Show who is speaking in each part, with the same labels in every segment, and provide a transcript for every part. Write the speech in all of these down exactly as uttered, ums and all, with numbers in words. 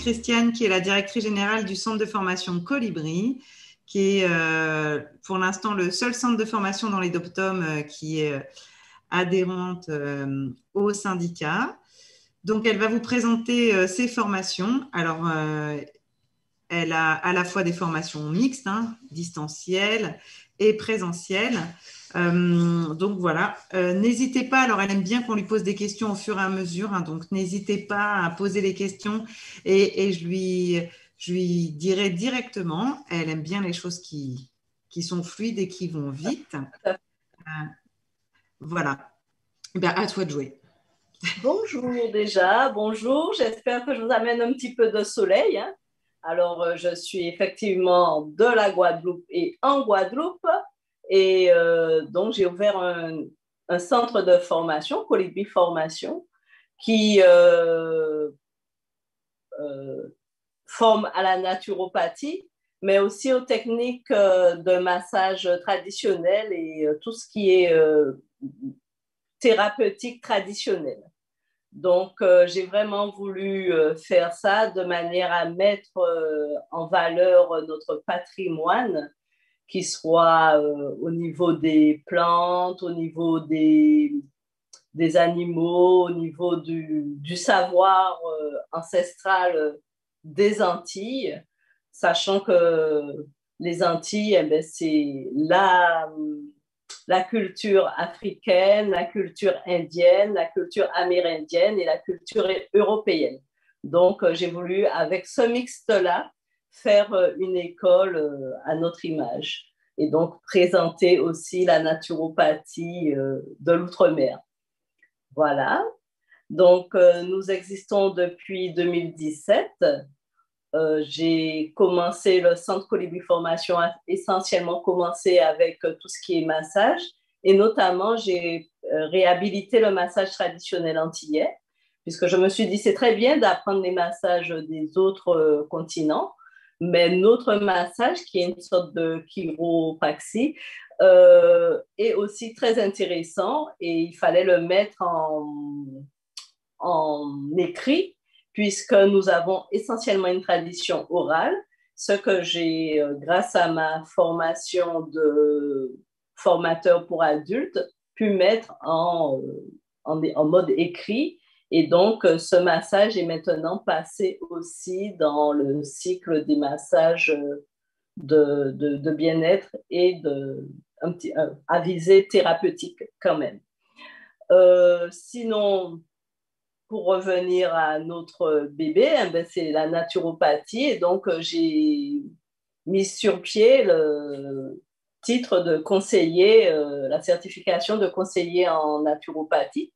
Speaker 1: Christiane, qui est la directrice générale du centre de formation Colibri, qui est euh, pour l'instant le seul centre de formation dans les DOPTOM euh, qui est euh, adhérente euh, au syndicat. Donc, elle va vous présenter euh, ses formations. Alors, euh, elle a à la fois des formations mixtes, hein, distancielles et présentielles. Euh, donc voilà, euh, n'hésitez pas, alors elle aime bien qu'on lui pose des questions au fur et à mesure, hein, donc n'hésitez pas à poser les questions et, et je, lui, je lui dirai directement, elle aime bien les choses qui, qui sont fluides et qui vont vite. Euh, voilà, eh bien, à toi de jouer.
Speaker 2: Bonjour déjà, bonjour, j'espère que je vous amène un petit peu de soleil. Hein. Alors, euh, je suis effectivement de la Guadeloupe et en Guadeloupe. Et euh, donc, j'ai ouvert un, un centre de formation, Colibri Formation, qui euh, euh, forme à la naturopathie, mais aussi aux techniques euh, de massage traditionnel et euh, tout ce qui est euh, thérapeutique traditionnelle. Donc, euh, j'ai vraiment voulu euh, faire ça de manière à mettre euh, en valeur notre patrimoine, qui soit euh, au niveau des plantes, au niveau des, des animaux, au niveau du, du savoir euh, ancestral des Antilles, sachant que les Antilles, eh bien, c'est la, la culture africaine, la culture indienne, la culture amérindienne et la culture européenne. Donc, euh, j'ai voulu, avec ce mixte-là, faire euh, une école euh, à notre image et donc présenter aussi la naturopathie euh, de l'outre-mer. Voilà. Donc, euh, nous existons depuis deux mille dix-sept. Euh, j'ai commencé le centre Colibri Formation, a essentiellement commencé avec euh, tout ce qui est massage et notamment j'ai euh, réhabilité le massage traditionnel antillais puisque je me suis dit c'est très bien d'apprendre les massages des autres euh, continents, mais notre massage qui est une sorte de chiropraxie euh, est aussi très intéressant et il fallait le mettre en, en écrit puisque nous avons essentiellement une tradition orale, ce que j'ai, euh, grâce à ma formation de formateur pour adultes, pu mettre en, en, en mode écrit. Et donc, ce massage est maintenant passé aussi dans le cycle des massages de, de, de bien-être et de, un petit, à visée thérapeutique quand même. Euh, sinon, pour revenir à notre bébé, hein, ben c'est la naturopathie. Et donc, euh, j'ai mis sur pied le titre de conseiller, euh, la certification de conseiller en naturopathie.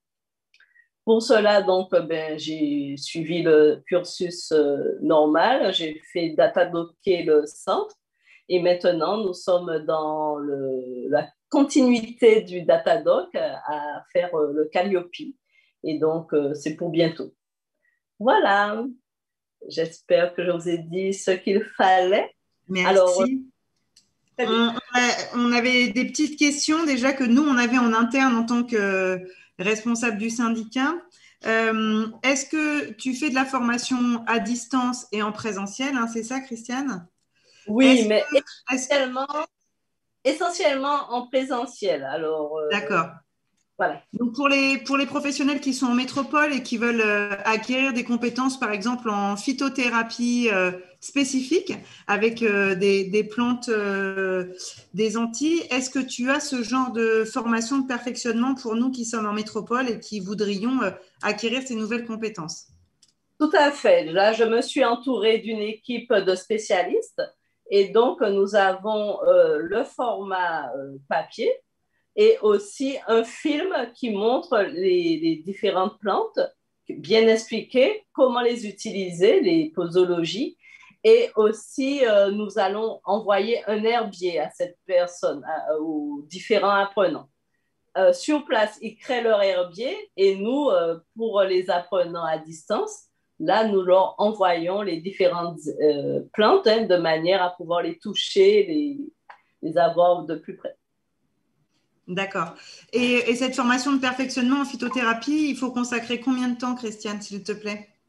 Speaker 2: Pour cela, donc, ben, j'ai suivi le cursus euh, normal. J'ai fait Datadocker le centre. Et maintenant, nous sommes dans le, la continuité du Datadoc à faire euh, le Calliope. Et donc, euh, c'est pour bientôt. Voilà. J'espère que je vous ai dit ce qu'il fallait. Alors,
Speaker 1: Merci.
Speaker 2: très bien.
Speaker 1: On, on avait des petites questions déjà que nous, on avait en interne en tant que responsable du syndicat. Euh, est-ce que tu fais de la formation à distance et en présentiel, hein, c'est ça, Christiane?
Speaker 2: Oui,
Speaker 1: Est-ce
Speaker 2: mais
Speaker 1: que, est-ce que...
Speaker 2: essentiellement, essentiellement en présentiel. Alors, euh,
Speaker 1: D'accord.
Speaker 2: voilà.
Speaker 1: Donc pour les, pour les professionnels qui sont en métropole et qui veulent euh, acquérir des compétences, par exemple en phytothérapie euh, spécifique avec euh, des, des plantes euh, des Antilles, est-ce que tu as ce genre de formation de perfectionnement pour nous qui sommes en métropole et qui voudrions euh, acquérir ces nouvelles compétences?
Speaker 2: Tout à fait. Là, je me suis entourée d'une équipe de spécialistes et donc nous avons euh, le format euh, papier et aussi un film qui montre les, les différentes plantes, bien expliquer comment les utiliser, les posologies. Et aussi, euh, nous allons envoyer un herbier à cette personne, à, aux différents apprenants. Euh, sur place, ils créent leur herbier et nous, euh, pour les apprenants à distance, là, nous leur envoyons les différentes euh, plantes hein, de manière à pouvoir les toucher, les, les avoir de plus près.
Speaker 1: D'accord. Et, et cette formation de perfectionnement en phytothérapie, il faut consacrer combien de temps, Christiane, s'il te plaît?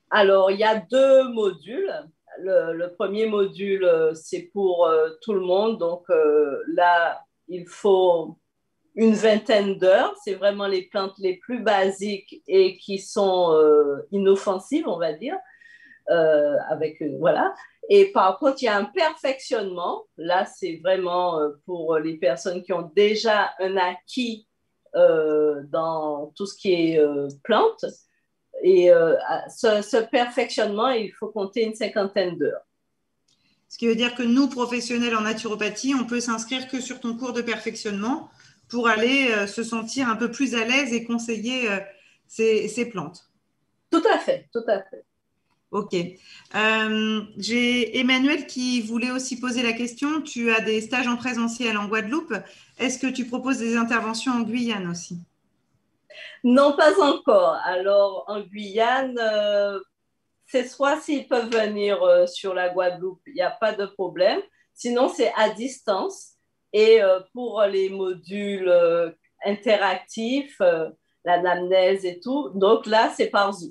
Speaker 2: Alors, il y a deux modules. Le, le premier module, euh, c'est pour euh, tout le monde. Donc euh, là, il faut une vingtaine d'heures. C'est vraiment les plantes les plus basiques et qui sont euh, inoffensives, on va dire. Euh, avec, euh, voilà. Et par contre, il y a un perfectionnement. Là, c'est vraiment euh, pour les personnes qui ont déjà un acquis euh, dans tout ce qui est euh, plantes. Et euh, ce, ce perfectionnement, il faut compter une cinquantaine d'heures.
Speaker 1: Ce qui veut dire que nous, professionnels en naturopathie, on peut s'inscrire que sur ton cours de perfectionnement pour aller euh, se sentir un peu plus à l'aise et conseiller euh, ces, ces plantes.
Speaker 2: Tout à fait, tout à fait.
Speaker 1: Ok. Euh, j'ai Emmanuel qui voulait aussi poser la question. Tu as des stages en présentiel en Guadeloupe. Est-ce que tu proposes des interventions en Guyane aussi?
Speaker 2: Non, pas encore. Alors, en Guyane, euh, c'est soit s'ils peuvent venir euh, sur la Guadeloupe, il n'y a pas de problème. Sinon, c'est à distance. Et euh, pour les modules euh, interactifs, euh, l'anamnèse et tout, donc là, c'est par Zoom.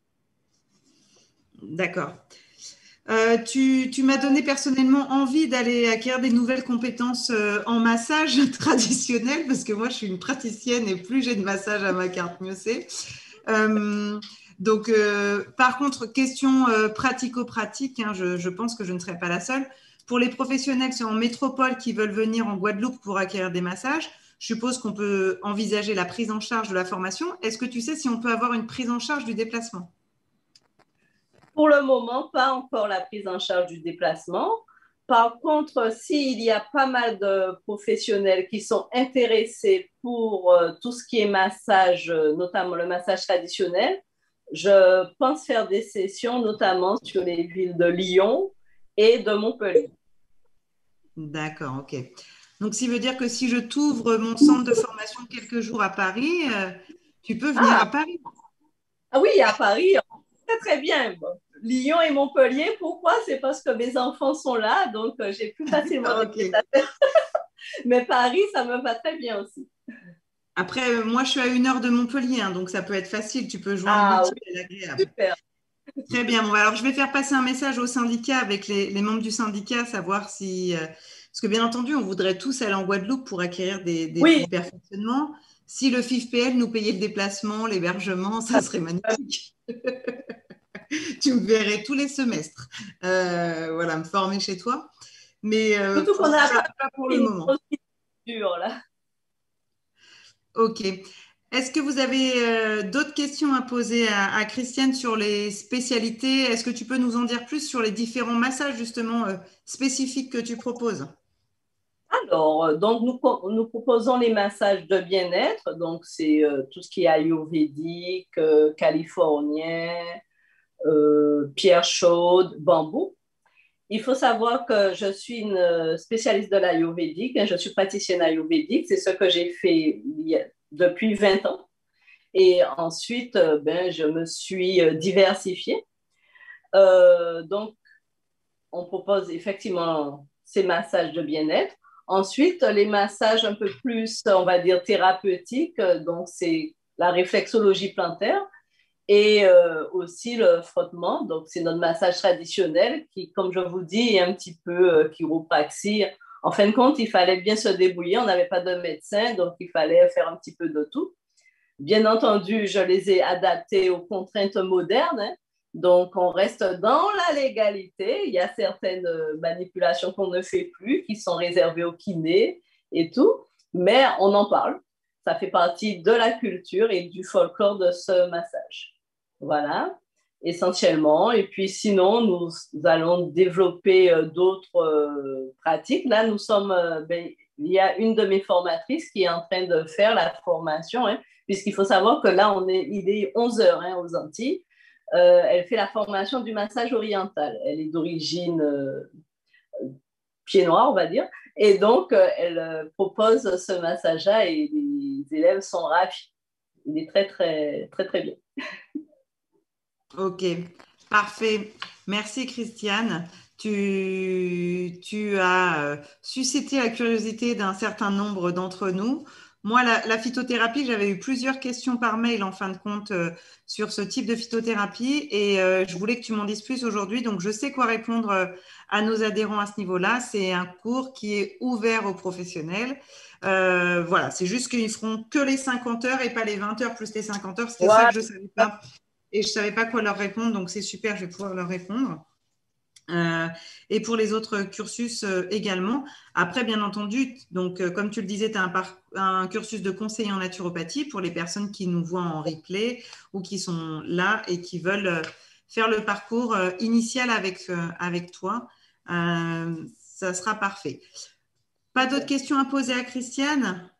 Speaker 1: D'accord. Euh, tu, tu m'as donné personnellement envie d'aller acquérir des nouvelles compétences euh, en massage traditionnel parce que moi je suis une praticienne et plus j'ai de massage à ma carte, mieux c'est. Euh, donc, euh, par contre, question euh, pratico-pratique, hein, je, je pense que je ne serai pas la seule. Pour les professionnels en métropole qui veulent venir en Guadeloupe pour acquérir des massages, je suppose qu'on peut envisager la prise en charge de la formation. Est-ce que tu sais si on peut avoir une prise en charge du déplacement?
Speaker 2: Pour le moment, pas encore la prise en charge du déplacement. Par contre, s'il y a pas mal de professionnels qui sont intéressés pour euh, tout ce qui est massage, euh, notamment le massage traditionnel, je pense faire des sessions notamment sur les villes de Lyon et de Montpellier.
Speaker 1: D'accord, ok. Donc, ça veut dire que si je t'ouvre mon centre de formation quelques jours à Paris, euh, tu peux venir
Speaker 2: Ah,
Speaker 1: à Paris.
Speaker 2: ah oui, à Paris, très très bien. Bon. Lyon et Montpellier, pourquoi? C'est parce que mes enfants sont là, donc euh, j'ai plus facilement des
Speaker 1: Ok.
Speaker 2: prestataires. Mais Paris, ça me va très bien aussi.
Speaker 1: Après, euh, moi, je suis à une heure de Montpellier, hein, donc ça peut être facile. Tu peux joindre
Speaker 2: Ah
Speaker 1: l'utile
Speaker 2: oui,
Speaker 1: et l'agréable.
Speaker 2: super.
Speaker 1: Très bien. Bon, alors, je vais faire passer un message au syndicat avec les, les membres du syndicat, savoir si. euh, parce que, bien entendu, on voudrait tous aller en Guadeloupe pour acquérir des, des,
Speaker 2: Oui,
Speaker 1: du perfectionnement. Si le F I F P L nous payait le déplacement, l'hébergement, ça serait magnifique. Tu me verrais tous les semestres. Euh, voilà, me former chez toi. Mais euh,
Speaker 2: surtout qu'on n'a
Speaker 1: pas,
Speaker 2: pas
Speaker 1: pas pour le
Speaker 2: une
Speaker 1: moment.
Speaker 2: procédure là.
Speaker 1: Ok. Est-ce que vous avez euh, d'autres questions à poser à, à Christiane sur les spécialités? Est-ce que tu peux nous en dire plus sur les différents massages justement euh, spécifiques que tu proposes?
Speaker 2: Alors, euh, donc nous, nous proposons les massages de bien-être. Donc, c'est euh, tout ce qui est ayurvédique, euh, californien, euh, pierre chaude, bambou. Il faut savoir que je suis une euh, spécialiste de l'ayurvédique, hein, je suis praticienne ayurvédique, c'est ce que j'ai fait il y a- depuis vingt ans. Et ensuite, euh, ben, je me suis euh, diversifiée. Euh, donc, on propose effectivement ces massages de bien-être. Ensuite, les massages un peu plus, on va dire, thérapeutiques, donc c'est la réflexologie plantaire et euh, aussi le frottement. Donc, c'est notre massage traditionnel qui, comme je vous dis, est un petit peu euh, chiropraxie. En fin de compte, il fallait bien se débrouiller. On n'avait pas de médecin, donc il fallait faire un petit peu de tout. Bien entendu, je les ai adaptés aux contraintes modernes. Hein. Donc, on reste dans la légalité. Il y a certaines manipulations qu'on ne fait plus, qui sont réservées aux kinés et tout, mais on en parle. Ça fait partie de la culture et du folklore de ce massage. Voilà, essentiellement. Et puis sinon, nous, nous allons développer euh, d'autres euh, pratiques. Là, nous sommes, euh, ben, il y a une de mes formatrices qui est en train de faire la formation, hein, puisqu'il faut savoir que là, on est, il est onze heures hein, aux Antilles. Euh, elle fait la formation du massage oriental. Elle est d'origine euh, pied noir, on va dire. Et donc, euh, elle euh, propose ce massage-là et les élèves sont ravis. Il est très, très, très, très bien.
Speaker 1: Ok, parfait. Merci Christiane. Tu, tu as euh, suscité la curiosité d'un certain nombre d'entre nous. Moi, la, la phytothérapie, j'avais eu plusieurs questions par mail en fin de compte euh, sur ce type de phytothérapie et euh, je voulais que tu m'en dises plus aujourd'hui. Donc, je sais quoi répondre euh, à nos adhérents à ce niveau-là. C'est un cours qui est ouvert aux professionnels. Euh, voilà, c'est juste qu'ils feront que les cinquante heures et pas les vingt heures plus les cinquante heures. C'était ça
Speaker 2: Ouais.
Speaker 1: que je ne savais pas et je ne savais pas quoi leur répondre. Donc, c'est super, je vais pouvoir leur répondre. Euh, et pour les autres cursus euh, également. Après, bien entendu, donc, euh, comme tu le disais, tu as un, un cursus de conseiller en naturopathie pour les personnes qui nous voient en replay ou qui sont là et qui veulent euh, faire le parcours euh, initial avec, euh, avec toi. Euh, ça sera parfait. Pas d'autres questions à poser à Christiane?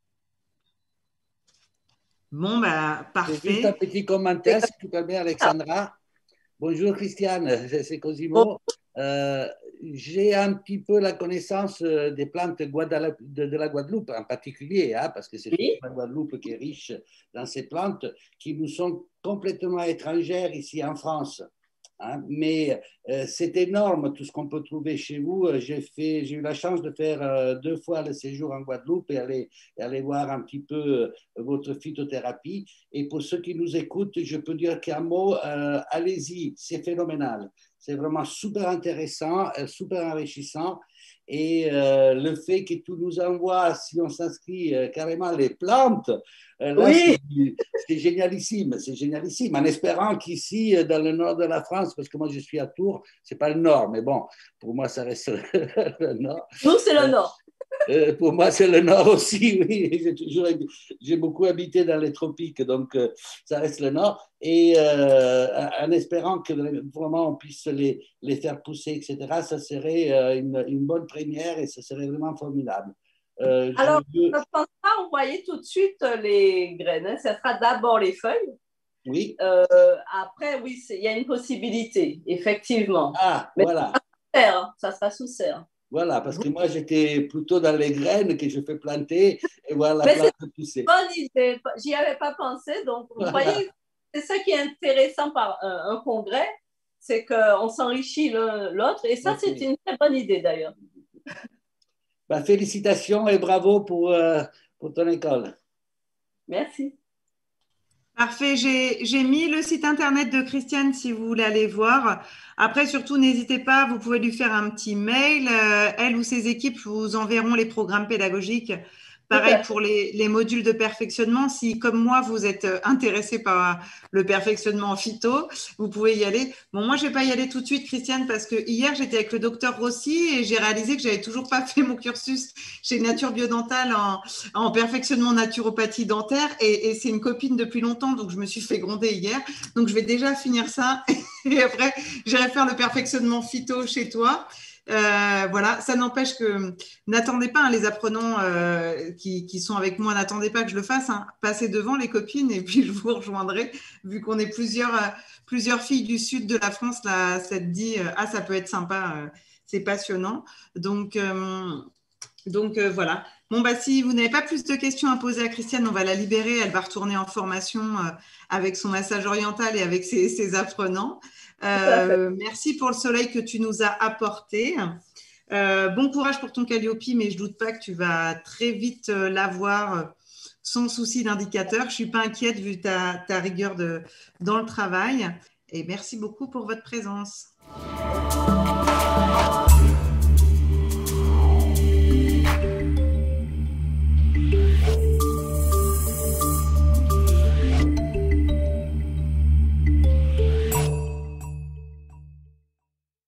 Speaker 1: Bon, bah,
Speaker 3: Juste un
Speaker 1: parfait.
Speaker 3: petit commentaire, si tu permets, Alexandra. Bonjour Christiane, c'est Cosimo. Euh, j'ai un petit peu la connaissance des plantes de, de la Guadeloupe en particulier, hein, parce que c'est
Speaker 2: Oui.
Speaker 3: la Guadeloupe qui est riche dans ces plantes qui nous sont complètement étrangères ici en France. Hein, mais euh, c'est énorme tout ce qu'on peut trouver chez vous. J'ai fait, j'ai eu la chance de faire euh, deux fois le séjour en Guadeloupe et aller, et aller voir un petit peu euh, votre phytothérapie. Et pour ceux qui nous écoutent, je peux dire qu'un mot, euh, allez-y, c'est phénoménal. C'est vraiment super intéressant, euh, super enrichissant. Et euh, le fait que tu nous envoies, si on s'inscrit euh, carrément les plantes, euh, là,
Speaker 2: Oui.
Speaker 3: c'est génialissime, c'est génialissime. En espérant qu'ici, dans le nord de la France, parce que moi je suis à Tours, c'est pas le nord, mais bon, pour moi ça reste le nord.
Speaker 2: Nous, c'est le nord.
Speaker 3: Euh, pour moi, c'est le nord aussi, oui. J'ai toujours, j'ai beaucoup habité dans les tropiques, donc euh, ça reste le nord. Et euh, en espérant que vraiment on puisse les, les faire pousser, et cetera, ça serait euh, une, une bonne première et ça serait vraiment formidable.
Speaker 2: Euh, Alors, je ne pense pas envoyer tout de suite les graines. Hein. Ça sera d'abord les feuilles.
Speaker 3: Oui.
Speaker 2: Euh, après, oui, il y a une possibilité, effectivement.
Speaker 3: Ah,
Speaker 2: mais
Speaker 3: voilà.
Speaker 2: Ça sera sous serre. Ça sera sous serre.
Speaker 3: Voilà, parce que moi, j'étais plutôt dans les graines que je fais planter et voir la
Speaker 2: Mais
Speaker 3: plante pousser.
Speaker 2: Bonne idée. J'y avais pas pensé. Donc, vous voilà. voyez, c'est ça qui est intéressant par un, un congrès, c'est qu'on s'enrichit l'un l'autre. Et ça, okay. C'est une très bonne idée, d'ailleurs.
Speaker 3: Ben, félicitations et bravo pour, euh, pour ton école.
Speaker 2: Merci.
Speaker 1: Parfait, j'ai mis le site internet de Christiane si vous voulez aller voir. Après, surtout, n'hésitez pas, vous pouvez lui faire un petit mail. Euh, elle ou ses équipes vous enverront les programmes pédagogiques. Pareil pour les, les modules de perfectionnement. Si, comme moi, vous êtes intéressé par le perfectionnement en phyto, vous pouvez y aller. Bon, moi, je ne vais pas y aller tout de suite, Christiane, parce que hier, j'étais avec le docteur Rossi et j'ai réalisé que j'avais toujours pas fait mon cursus chez Nature Biodentale en, en perfectionnement naturopathie dentaire. Et, et c'est une copine depuis longtemps, donc je me suis fait gronder hier. Donc, je vais déjà finir ça. Et après, j'irai faire le perfectionnement phyto chez toi. Euh, voilà, ça n'empêche que n'attendez pas hein, les apprenants euh, qui, qui sont avec moi, n'attendez pas que je le fasse, hein. Passez devant les copines et puis je vous rejoindrai vu qu'on est plusieurs, euh, plusieurs filles du sud de la France, là, ça te dit, euh, ah ça peut être sympa, euh, c'est passionnant. Donc, euh, donc euh, voilà. Bon, bah, si vous n'avez pas plus de questions à poser à Christiane, on va la libérer, elle va retourner en formation euh, avec son massage oriental et avec ses, ses apprenants. Euh, merci pour le soleil que tu nous as apporté. Euh, bon courage pour ton Calliope, mais je ne doute pas que tu vas très vite euh, l'avoir euh, sans souci d'indicateur. Je ne suis pas inquiète vu ta, ta rigueur de, dans le travail. Et merci beaucoup pour votre présence.